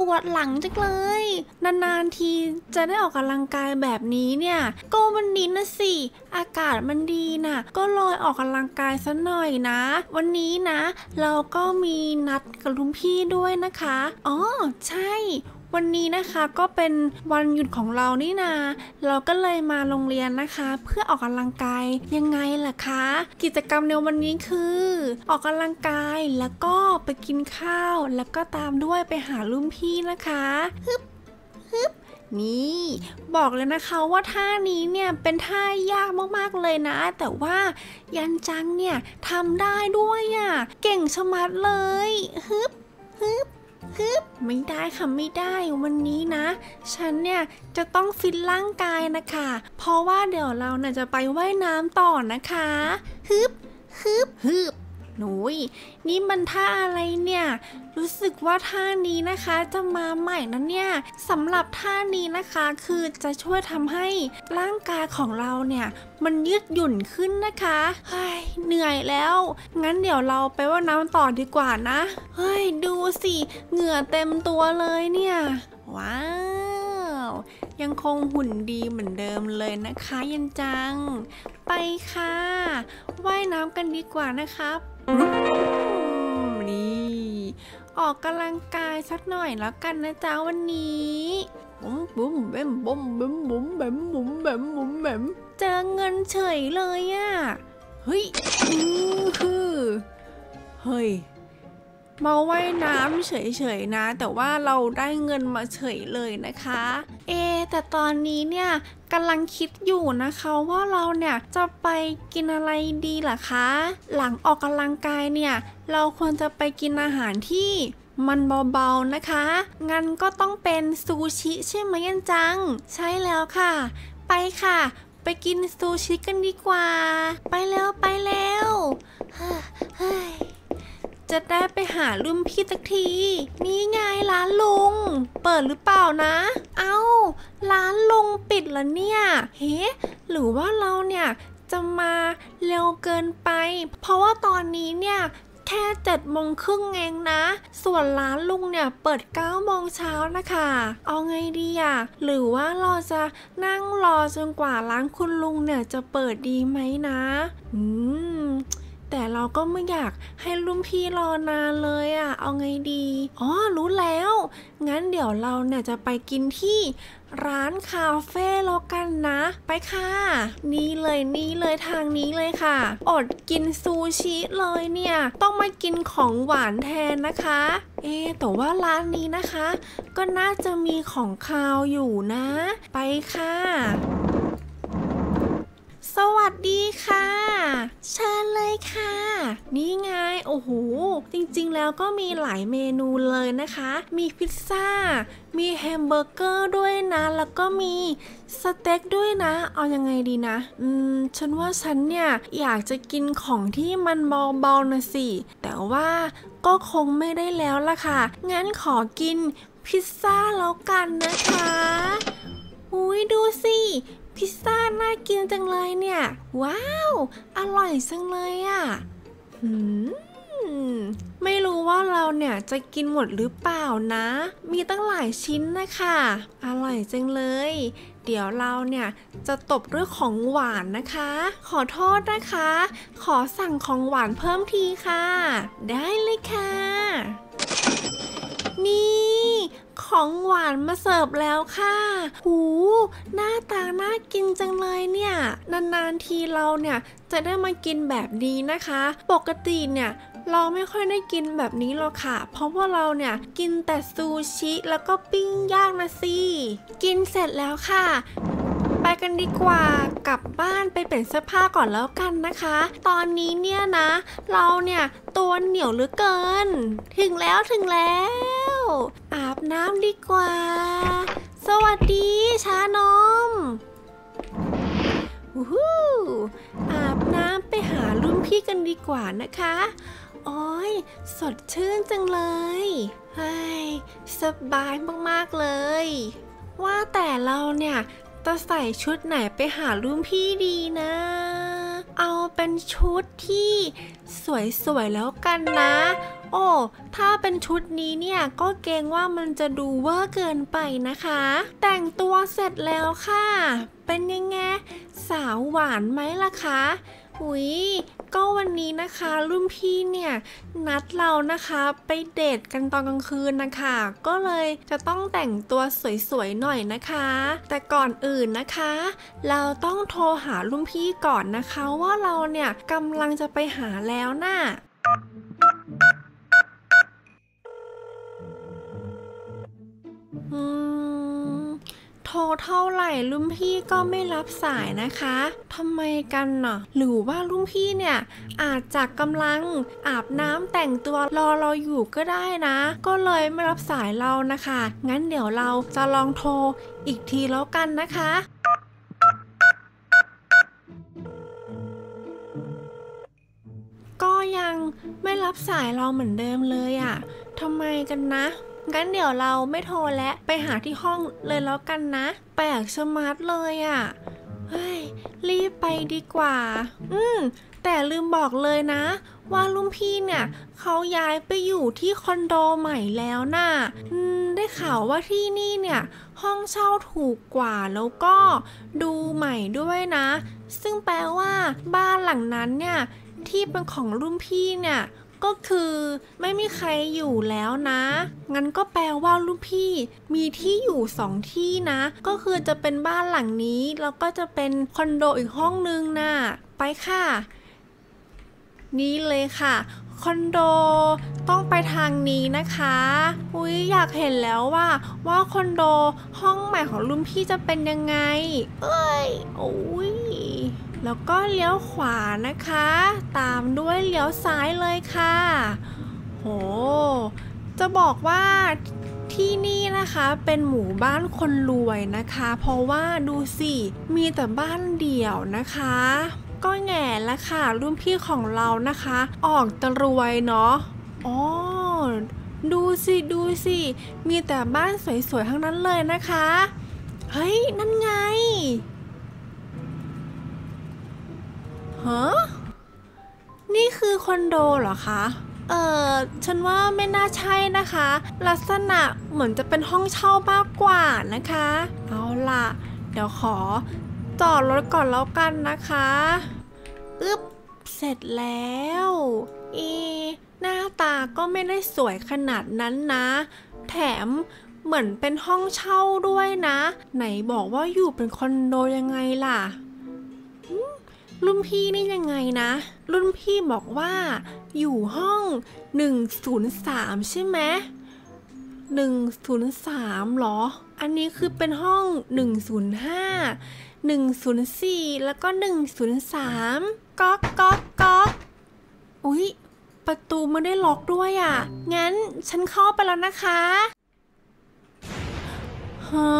ปวดหลังจังเลยนานๆทีจะได้ออกกำลังกายแบบนี้เนี่ยก็วันนี้นะสิอากาศมันดีน่ะก็เลยออกกำลังกายซะหน่อยนะวันนี้นะเราก็มีนัดกับลุงพี่ด้วยนะคะอ๋อใช่วันนี้นะคะก็เป็นวันหยุดของเรานี่นาเราก็เลยมาโรงเรียนนะคะเพื่อออกกำลังกายยังไงล่ะคะกิจกรรมในวันนี้คือออกกำลังกายแล้วก็ไปกินข้าวแล้วก็ตามด้วยไปหารุ่นพี่นะคะฮึบนี่บอกเลยนะคะว่าท่านี้เนี่ยเป็นท่ายากมากๆเลยนะแต่ว่ายันจังเนี่ยทำได้ด้วยอ่ะเก่งชะมัดเลยฮึบไม่ได้ค่ะไม่ได้วันนี้นะฉันเนี่ยจะต้องฟิตร่างกายนะคะเพราะว่าเดี๋ยวเราเนี่ยจะไปว่ายน้ำต่อนะคะฮึบหนุยนี่มันท่าอะไรเนี่ยรู้สึกว่าท่านี้นะคะจะมาใหม่นะเนี่ยสำหรับท่านี้นะคะคือจะช่วยทำให้ร่างกายของเราเนี่ยมันยืดหยุ่นขึ้นนะคะเฮ้ยเหนื่อยแล้วงั้นเดี๋ยวเราไปว่ายน้ำต่อดีกว่านะเฮ้ยดูสิเหงื่อเต็มตัวเลยเนี่ยว้าวยังคงหุ่นดีเหมือนเดิมเลยนะคะยันจังไปค่ะว่ายน้ำกันดีกว่านะครับนี่ออกกำลังกายสักหน่อยแล้วกันนะจ๊ะวันนี้บุ้มแบมบุ้มบุ้มบุ้มแบมบุ้มแบมบุ้มแบมเจอเงินเฉยเลยอ่ะเฮ้ยเฮ้ยมาว่ายน้ำเฉยๆนะแต่ว่าเราได้เงินมาเฉยเลยนะคะแต่ตอนนี้เนี่ยกำลังคิดอยู่นะคะว่าเราเนี่ยจะไปกินอะไรดีล่ะคะหลังออกกำลังกายเนี่ยเราควรจะไปกินอาหารที่มันเบาๆนะคะงั้นก็ต้องเป็นซูชิใช่ไหมยันจังใช่แล้วค่ะไปค่ะไปกินซูชิกันดีกว่าไปแล้วเฮ้ยจะได้ไปหารุ่นพี่สักทีนี่ไงร้านลุงเปิดหรือเปล่านะเอ้าร้านลุงปิดแล้วเนี่ยหรือว่าเราเนี่ยจะมาเร็วเกินไปเพราะว่าตอนนี้เนี่ยแค่7:30เองนะส่วนร้านลุงเนี่ยเปิด9 โมงเช้านะคะเอาไงดีอ่ะหรือว่าเราจะนั่งรอจนกว่าร้านคุณลุงเนี่ยจะเปิดดีไหมนะแต่เราก็ไม่อยากให้รุ่นพี่รอนานเลยอ่ะเอาไงดีรู้แล้วงั้นเดี๋ยวเราเนี่ยจะไปกินที่ร้านคาเฟ่แล้วกันนะไปค่ะนี่เลยทางนี้เลยค่ะอดกินซูชิเลยเนี่ยต้องมากินของหวานแทนนะคะแต่ว่าร้านนี้นะคะก็น่าจะมีของคาวอยู่นะไปค่ะสวัสดีค่ะเชิญเลยค่ะนี่ไงโอ้โหจริงๆแล้วก็มีหลายเมนูเลยนะคะมีพิซซ่ามีแฮมเบอร์เกอร์ด้วยนะแล้วก็มีสเต็กด้วยนะเอายังไงดีนะฉันว่าฉันเนี่ยอยากจะกินของที่มันเบาๆนะสิแต่ว่าก็คงไม่ได้แล้วล่ะค่ะงั้นขอกินพิซซ่าแล้วกันนะคะอุ้ยดูสิพิซซ่าน่ากินจังเลยเนี่ยว้าวอร่อยจังเลยอ่ะไม่รู้ว่าเราเนี่ยจะกินหมดหรือเปล่านะมีตั้งหลายชิ้นนะคะอร่อยจังเลยเดี๋ยวเราเนี่ยจะตบด้วยของหวานนะคะขอโทษนะคะขอสั่งของหวานเพิ่มทีค่ะได้เลยค่ะนี่ของหวานมาเสิร์ฟแล้วค่ะหูหน้าตาน่ากินจังเลยเนี่ยนานๆทีเราเนี่ยจะได้มากินแบบนี้นะคะปกติเนี่ยเราไม่ค่อยได้กินแบบนี้หรอกค่ะเพราะว่าเราเนี่ยกินแต่ซูชิแล้วก็ปิ้งย่างนะสิกินเสร็จแล้วค่ะไปกันดีกว่ากลับบ้านไปเปลี่ยนเสื้อผ้าก่อนแล้วกันนะคะตอนนี้เนี่ยนะเราเนี่ยตัวเหนียวเหลือเกินถึงแล้วอาบน้ำดีกว่าสวัสดีชานมอาบน้ำไปหารุ่นพี่กันดีกว่านะคะโอ้ยสดชื่นจังเลยเฮ้ยสบายมากๆเลยว่าแต่เราเนี่ยจะใส่ชุดไหนไปหารุ่นพี่ดีนะเอาเป็นชุดที่สวยๆแล้วกันนะโอ้ถ้าเป็นชุดนี้เนี่ยก็เกรงว่ามันจะดูเวอร์เกินไปนะคะแต่งตัวเสร็จแล้วค่ะเป็นยังไงสาวหวานไหมล่ะคะอุ๊ยก็วันนี้นะคะรุ่นพี่เนี่ยนัดเรานะคะไปเดทกันตอนกลางคืนนะคะก็เลยจะต้องแต่งตัวสวยๆหน่อยนะคะแต่ก่อนอื่นนะคะเราต้องโทรหารุ่นพี่ก่อนนะคะว่าเราเนี่ยกำลังจะไปหาแล้วน่ะโทรเท่าไหร่รุ่นพี่ก็ไม่รับสายนะคะทำไมกันน่ะหรือว่ารุ่นพี่เนี่ยอาจจะกำลังอาบน้ำแต่งตัวรอเราอยู่ก็ได้นะก็เลยไม่รับสายเรานะคะงั้นเดี๋ยวเราจะลองโทรอีกทีแล้วกันนะคะก็ยังไม่รับสายเราเหมือนเดิมเลยอ่ะทำไมกันนะงั้นเดี๋ยวเราไม่โทรและไปหาที่ห้องเลยแล้วกันนะแปลกชะมัดเลยอ่ะเฮ้ยรีบไปดีกว่าแต่ลืมบอกเลยนะว่าลุงพี่เนี่ยเขาย้ายไปอยู่ที่คอนโดใหม่แล้วน่ะได้ข่าวว่าที่นี่เนี่ยห้องเช่าถูกกว่าแล้วก็ดูใหม่ด้วยนะซึ่งแปลว่าบ้านหลังนั้นเนี่ยที่เป็นของรุ่นพี่เนี่ยก็คือไม่มีใครอยู่แล้วนะงั้นก็แปลว่ารุ่นพี่มีที่อยู่2ที่นะก็คือจะเป็นบ้านหลังนี้แล้วก็จะเป็นคอนโดอีกห้องนึงนะไปค่ะนี่เลยค่ะคอนโดต้องไปทางนี้นะคะอุ๊ยอยากเห็นแล้วว่าคอนโดห้องใหม่ของรุ่นพี่จะเป็นยังไงโอ้ยแล้วก็เลี้ยวขวานะคะตามด้วยเลี้ยวซ้ายเลยค่ะโหจะบอกว่าที่นี่นะคะเป็นหมู่บ้านคนรวยนะคะเพราะว่าดูสิมีแต่บ้านเดี่ยวนะคะก็แง่ละค่ะรุ่นพี่ของเรานะคะออกจะรวยเนาะอ๋อดูสิมีแต่บ้านสวยๆทั้งนั้นเลยนะคะเฮ้ยนั่นไงฮะนี่คือคอนโดเหรอคะฉันว่าไม่น่าใช่นะคะลักษณะเหมือนจะเป็นห้องเช่ามากกว่านะคะเอาล่ะเดี๋ยวขอจอดรถก่อนแล้วกันนะคะเสร็จแล้วหน้าตาก็ไม่ได้สวยขนาดนั้นนะแถมเหมือนเป็นห้องเช่าด้วยนะไหนบอกว่าอยู่เป็นคอนโดยังไงล่ะรุ่นพี่นี่ยังไงนะรุ่นพี่บอกว่าอยู่ห้อง103ใช่ไหม103หรออันนี้คือเป็นห้อง105 104แล้วก็103ก๊อกอุ๊ยประตูไม่ได้ล็อกด้วยอ่ะงั้นฉันเข้าไปแล้วนะคะฮะ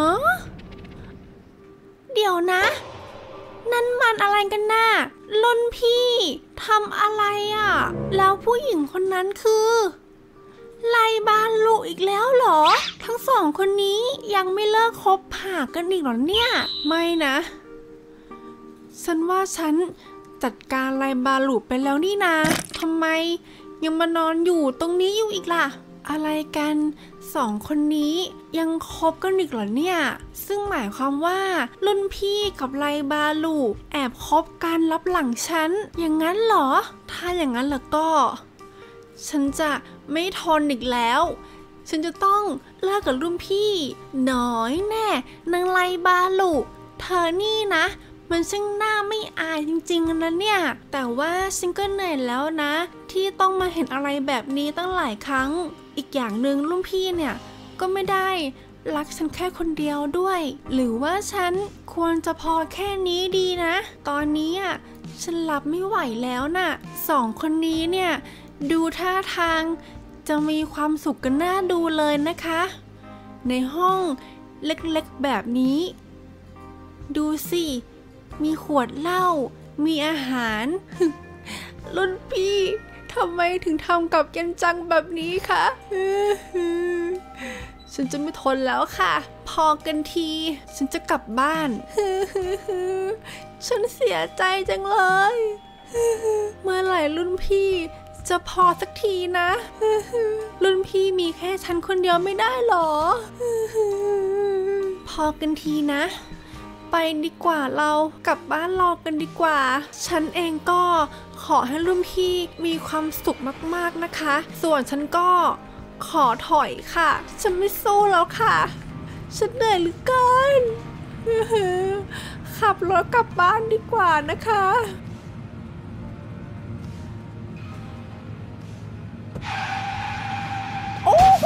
เดี๋ยวนะนั่นมันอะไรกันน่ะรุ่นพี่ทำอะไรอ่ะแล้วผู้หญิงคนนั้นคือไล่บานลูกอีกแล้วเหรอทั้งสองคนนี้ยังไม่เลิกคบหากันอีกหรอเนี่ยไม่นะฉันว่าฉันจัดการไล่บาลูไปแล้วนี่นะทำไมยังมานอนอยู่ตรงนี้อยู่อีกล่ะอะไรกันสองคนนี้ยังคบกันอีกเหรอเนี่ยซึ่งหมายความว่ารุ่นพี่กับไลบาลูแอบคบกันลับหลังฉันอย่างนั้นเหรอถ้าอย่างนั้นแล้วก็ฉันจะไม่ทนอีกแล้วฉันจะต้องเลิกกับรุ่นพี่น้อยแน่นางไลบาลูเธอนี่นะมันช่างหน้าไม่อายจริงๆนะเนี่ยแต่ว่าฉันก็เหนื่อยแล้วนะที่ต้องมาเห็นอะไรแบบนี้ตั้งหลายครั้งอีกอย่างหนึ่งรุ่นพี่เนี่ยก็ไม่ได้รักฉันแค่คนเดียวด้วยหรือว่าฉันควรจะพอแค่นี้ดีนะตอนนี้ฉันรับไม่ไหวแล้วน่ะสองคนนี้เนี่ยดูท่าทางจะมีความสุขกันน่าดูเลยนะคะในห้องเล็กๆแบบนี้ดูสิมีขวดเหล้ามีอาหารรุ่นพี่ทำไมถึงทำกับยันจังแบบนี้คะฉันจะไม่ทนแล้วค่ะพอกันทีฉันจะกลับบ้านฉันเสียใจจังเลยเมื่อไหร่รุ่นพี่จะพอสักทีนะ รุ่นพี่มีแค่ฉันคนเดียวไม่ได้หรอ พอกันทีนะ ไปดีกว่าเรากลับบ้านรอกันดีกว่าฉันเองก็ขอให้รุ่นพี่มีความสุขมากๆนะคะส่วนฉันก็ขอถอยค่ะฉันไม่สู้แล้วค่ะฉันเหนื่อยเหลือเกิน ขับรถกลับบ้านดีกว่านะคะโอ้โห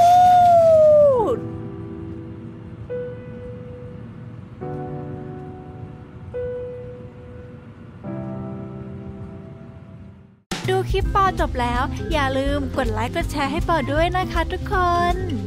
ดูคลิปปอจบแล้วอย่าลืมกดไลค์กดแชร์ให้ปอด้วยนะคะทุกคน